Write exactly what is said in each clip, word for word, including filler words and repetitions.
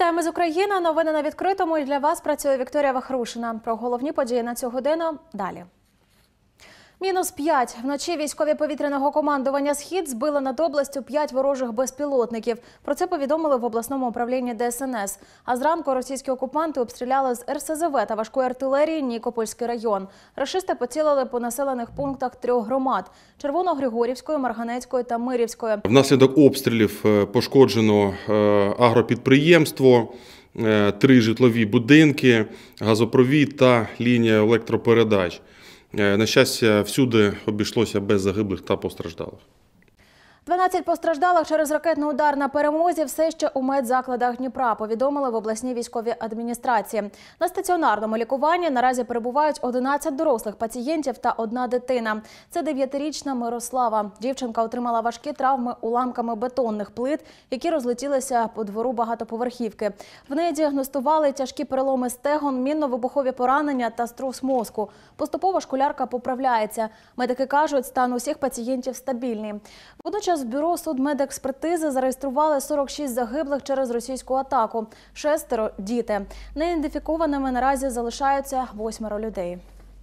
Вітаємо з України. Новини на відкритому. І для вас працює Вікторія Вахрушина. Про головні події на цю годину далі. Мінус п'ять. Вночі військові повітряного командування «Схід» збили над областю п'ять ворожих безпілотників. Про це повідомили в обласному управлінні Де Ес Ен Ес. А зранку російські окупанти обстріляли з Ер Се Зе Ве та важкої артилерії Нікопольський район. Рашисти поцілили по населених пунктах трьох громад – Червоногригорівської, Марганецької та Мирівської. Внаслідок обстрілів пошкоджено агропідприємство, три житлові будинки, газопровід та лінія електропередач. На щастя, всюди обійшлося без загиблих та постраждалих. дванадцять постраждалих через ракетний удар на Перемозі все ще у медзакладах Дніпра, повідомили в обласній військовій адміністрації. На стаціонарному лікуванні наразі перебувають одинадцять дорослих пацієнтів та одна дитина. Це дев'ятирічна Мирослава. Дівчинка отримала важкі травми уламками бетонних плит, які розлетілися по двору багатоповерхівки. В неї діагностували тяжкі переломи стегон, мінно-вибухові поранення та струс мозку. Поступово школярка поправляється. Медики кажуть, стан усіх пацієнтів стабільний. Водночас в бюро судмедекспертизи зареєстрували сорок шість загиблих через російську атаку. Шестеро – діти. Неідентифікованими наразі залишаються восьмеро людей.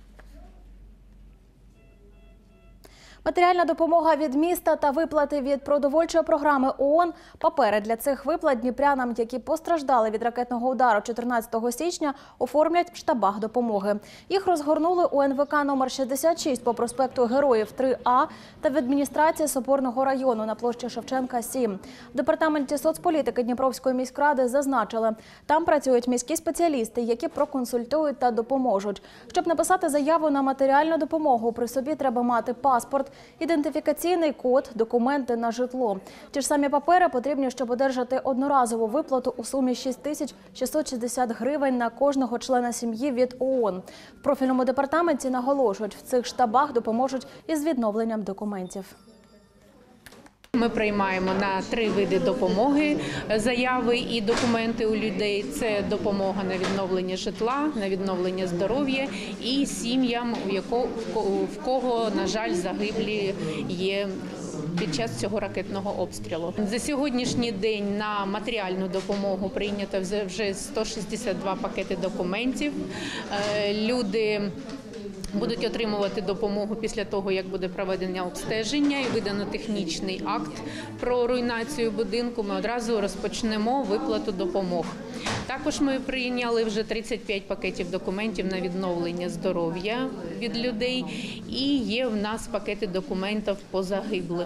Матеріальна допомога від міста та виплати від продовольчої програми ООН. Папери для цих виплат дніпрянам, які постраждали від ракетного удару чотирнадцятого січня, оформлять в штабах допомоги. Їх розгорнули у Ен Ве Ка номер шістдесят шість по проспекту Героїв три А та в адміністрації Соборного району на площі Шевченка сім. В департаменті соцполітики Дніпровської міськради зазначили, там працюють міські спеціалісти, які проконсультують та допоможуть. Щоб написати заяву на матеріальну допомогу, при собі треба мати паспорт, ідентифікаційний код, документи на житло. Ті ж самі папери потрібні, щоб одержати одноразову виплату у сумі шість тисяч шістсот шістдесят гривень на кожного члена сім'ї від ООН. В профільному департаменті наголошують, в цих штабах допоможуть із відновленням документів. Ми приймаємо на три види допомоги заяви і документи у людей. Це допомога на відновлення житла, на відновлення здоров'я і сім'ям, в кого, на жаль, загиблі є під час цього ракетного обстрілу. За сьогоднішній день на матеріальну допомогу прийнято вже сто шістдесят два пакети документів. Люди будуть отримувати допомогу після того, як буде проведення обстеження і видано технічний акт про руйнацію будинку. Ми одразу розпочнемо виплату допомог. Також ми прийняли вже тридцять п'ять пакетів документів на відновлення здоров'я від людей і є в нас пакети документів по загиблим.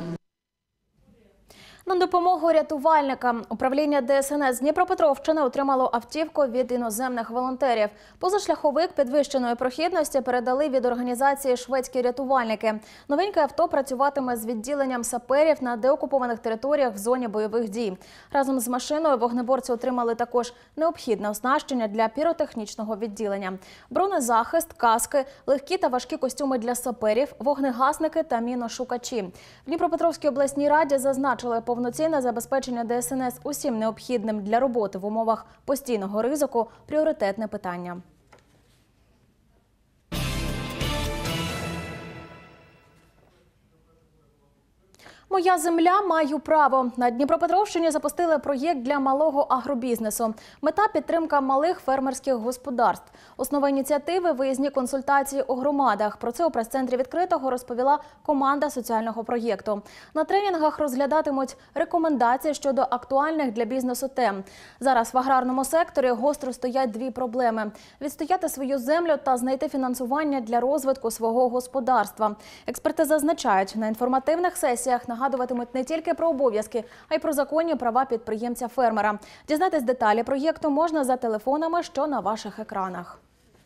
На допомогу рятувальникам управління Де Ес Ен Ес Дніпропетровщини отримало автівку від іноземних волонтерів. Позашляховик підвищеної прохідності передали від організації «Шведські рятувальники». Новеньке авто працюватиме з відділенням саперів на деокупованих територіях в зоні бойових дій. Разом з машиною вогнеборці отримали також необхідне оснащення для піротехнічного відділення. Бронезахист, каски, легкі та важкі костюми для саперів, вогнегасники та міношукачі. В Дніпропетровській обласній раді зазначили, повноцінне забезпечення Де Ес Ен Ес усім необхідним для роботи в умовах постійного ризику – пріоритетне питання. «Моя земля, маю право». На Дніпропетровщині запустили проєкт для малого агробізнесу. Мета – підтримка малих фермерських господарств. Основа ініціативи – виїзні консультації у громадах. Про це у прес-центрі «Відкритого» розповіла команда соціального проєкту. На тренінгах розглядатимуть рекомендації щодо актуальних для бізнесу тем. Зараз в аграрному секторі гостро стоять дві проблеми – відстояти свою землю та знайти фінансування для розвитку свого господарства. Експерти зазначають, на інформативних сесіях нагадуватимуть не тільки про обов'язки, а й про законні права підприємця-фермера. Дізнатись деталі проєкту можна за телефонами, що на ваших екранах.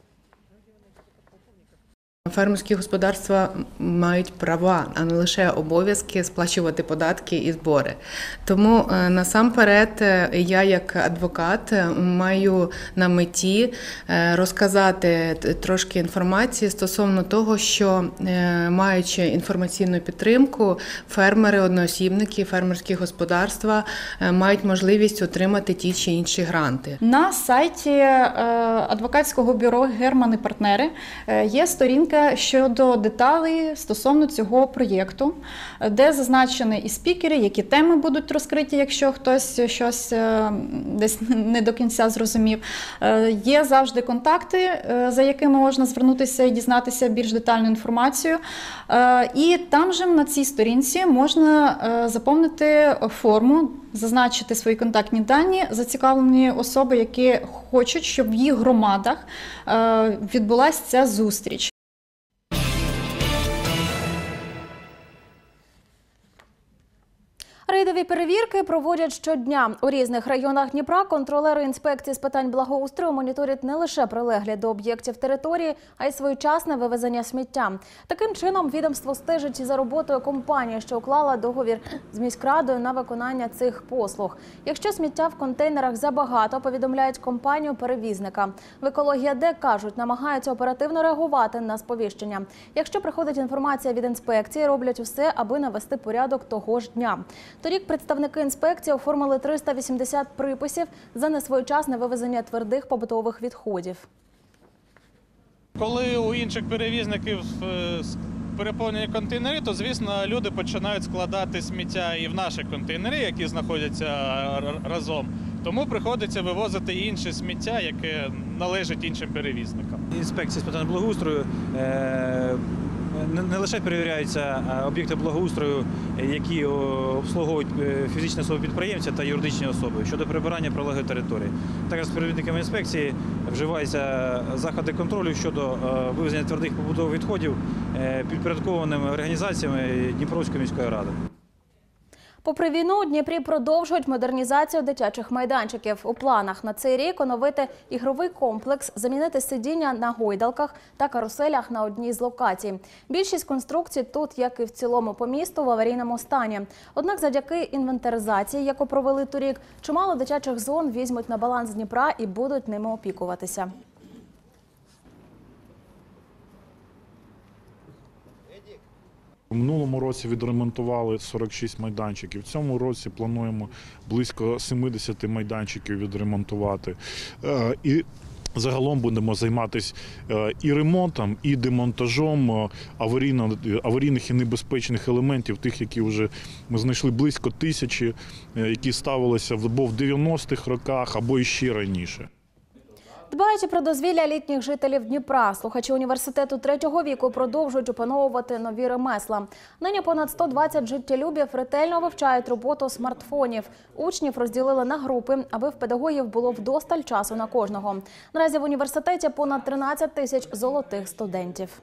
Фермерські господарства мають права, а не лише обов'язки сплачувати податки і збори. Тому насамперед я як адвокат маю на меті розказати трошки інформації стосовно того, що маючи інформаційну підтримку, фермери, одноосібники, фермерські господарства мають можливість отримати ті чи інші гранти. На сайті адвокатського бюро «Герман і партнери» є сторінка коротеньке щодо деталей стосовно цього проєкту, де зазначені і спікери, які теми будуть розкриті, якщо хтось щось десь не до кінця зрозумів. Є завжди контакти, за якими можна звернутися і дізнатися більш детальну інформацію. І там же на цій сторінці можна заповнити форму, зазначити свої контактні дані зацікавлені особи, які хочуть, щоб в їх громадах відбулася ця зустріч. Рейдові перевірки проводять щодня. У різних районах Дніпра контролери інспекції з питань благоустрою моніторять не лише прилеглі до об'єктів території, а й своєчасне вивезення сміття. Таким чином, відомство стежить і за роботою компанії, що уклала договір з міськрадою на виконання цих послуг. Якщо сміття в контейнерах забагато, повідомляють компанію-перевізника. В «Екологія.Де» кажуть, намагаються оперативно реагувати на сповіщення. Якщо приходить інформація від інспекції, роблять усе, аби навести порядок того ж дня. Торік представники інспекції оформили триста вісімдесят приписів за несвоєчасне вивезення твердих побутових відходів. Коли у інших перевізників переповнені контейнери, то, звісно, люди починають складати сміття і в наші контейнери, які знаходяться разом. Тому приходиться вивозити інше сміття, яке належить іншим перевізникам. Інспекція з питань благоустрою не лише перевіряються об'єкти благоустрою, які обслуговують фізичні особи-підприємці та юридичні особи щодо прибирання прилеглої території. Також з співробітниками інспекції вживаються заходи контролю щодо вивезення твердих побутових відходів підпорядкованими організаціями Дніпровської міської ради. Попри війну, у Дніпрі продовжують модернізацію дитячих майданчиків. У планах на цей рік оновити ігровий комплекс, замінити сидіння на гойдалках та каруселях на одній з локацій. Більшість конструкцій тут, як і в цілому по місту, в аварійному стані. Однак завдяки інвентаризації, яку провели торік, чимало дитячих зон візьмуть на баланс Дніпра і будуть ними опікуватися. У минулому році відремонтували сорок шість майданчиків. В цьому році плануємо близько сімдесят майданчиків відремонтувати. І загалом будемо займатися і ремонтом, і демонтажом аварійних і небезпечних елементів, тих, які вже ми знайшли близько тисячі, які ставилися або в дев'яностих роках, або іще раніше. Дбаючи про дозвілля літніх жителів Дніпра, слухачі університету третього віку продовжують опановувати нові ремесла. Нині понад сто двадцять життєлюбів ретельно вивчають роботу смартфонів. Учнів розділили на групи, аби в педагогів було вдосталь часу на кожного. Наразі в університеті понад тринадцять тисяч золотих студентів.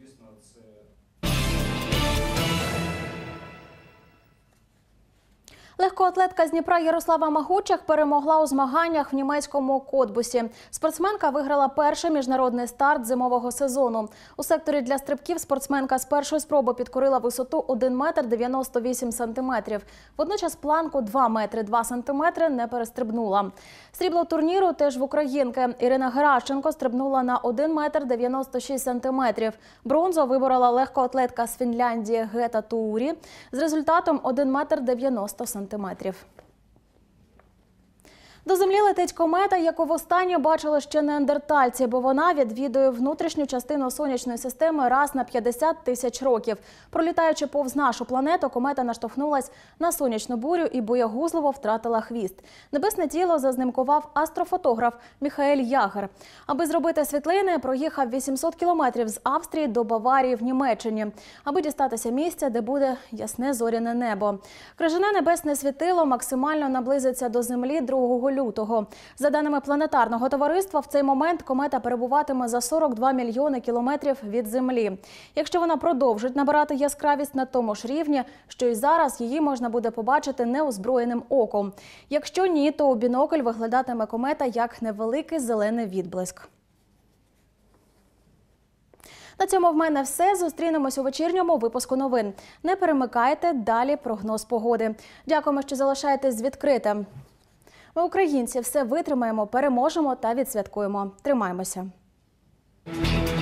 Легкоатлетка з Дніпра Ярослава Магучих перемогла у змаганнях в німецькому Котбусі. Спортсменка виграла перший міжнародний старт зимового сезону. У секторі для стрибків спортсменка з першої спроби підкорила висоту один метр дев'яносто вісім сантиметрів. Водночас планку два метри два сантиметри не перестрибнула. Срібло турніру теж в українки. Ірина Геращенко стрибнула на один метр дев'яносто шість сантиметрів. Бронзу виборола легкоатлетка з Фінляндії Гета Туурі з результатом один метр дев'яносто сантиметрів. До землі летить комета, яку востаннє бачили ще неандертальці, бо вона відвідує внутрішню частину сонячної системи раз на п'ятдесят тисяч років. Пролітаючи повз нашу планету, комета наштовхнулась на сонячну бурю і боягузливо втратила хвіст. Небесне тіло зазнимкував астрофотограф Міхаель Ягер. Аби зробити світлини, проїхав вісімсот кілометрів з Австрії до Баварії в Німеччині, аби дістатися місця, де буде ясне зоряне небо. Крижане небесне світило максимально наблизиться до Землі другого лютого. За даними планетарного товариства, в цей момент комета перебуватиме за сорок два мільйони кілометрів від Землі. Якщо вона продовжить набирати яскравість на тому ж рівні, що і зараз, її можна буде побачити неозброєним оком. Якщо ні, то у бінокль виглядатиме комета як невеликий зелений відблиск. На цьому в мене все. Зустрінемось у вечірньому випуску новин. Не перемикайте, далі прогноз погоди. Дякуємо, що залишаєтесь з відкритим. Ми, українці, все витримаємо, переможемо та відсвяткуємо. Тримаймося!